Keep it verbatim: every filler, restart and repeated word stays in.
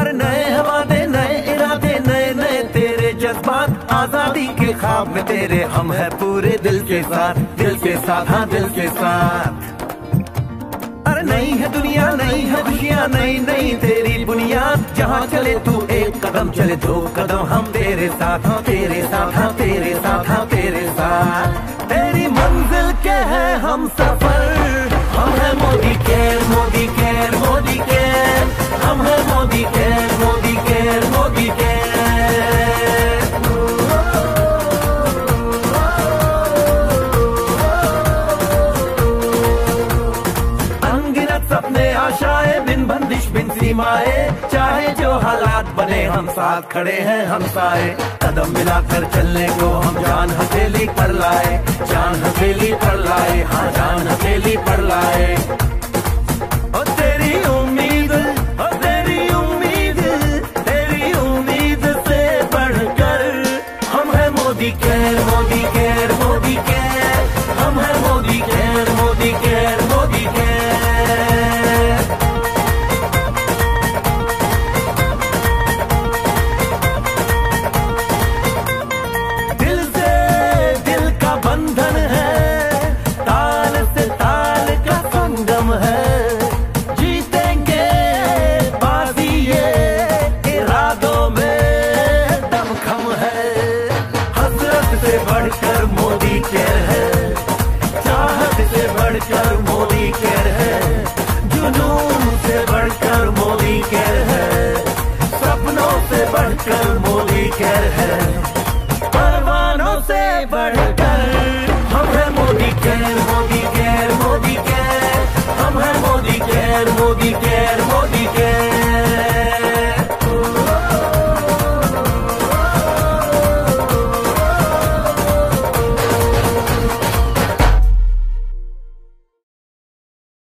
अरे नए वादे नए इरादे नए नए तेरे जज्बात, आजादी के ख्वाब में तेरे हम है पूरे दिल के साथ, दिल के साथ हाँ दिल के साथ। अरे नई है दुनिया नई है खुशियाँ नई नई तेरी बुनियाद, जहाँ चले तू एक कदम चले दो कदम हम तेरे साथ हाँ तेरे साथ हाँ तेरे साथ हाँ तेरे साथ। तेरी मंजिल के है हम सफर, हम है Modi care Modi care Modi care, हम है Modi care Modi care Modi care. अनगिनत सपने आशाएं बिन बंदिश बिन सीमाएं, चाहे जो हालात बने हम साथ खड़े हैं हम साए, कदम मिलाकर चलने को हम जान हथेली पर लाए, जान हथेली पर लाए हाँ जान हथेली पर लाए। ओ तेरी उम्मीद ओ तेरी उम्मीद तेरी उम्मीद से बढ़कर, हम है Modi care Modi care Modi care, हम है Modi care Modi care Modi care. दिल से दिल का बंधन है, ताल से ताल का संगम है, जीतेंगे बाजी ये इरादों में दमखम है। हसरत से बढ़कर मोदी केयर है, चाहत से बढ़कर मोदी केयर है, जुनून से बढ़कर मोदी केयर है, सपनों से बढ़कर मोदी केयर है, परवानों से बढ़कर हम है Modi care Modi care Modi care, हम है मोदी केयर मोदी केयर।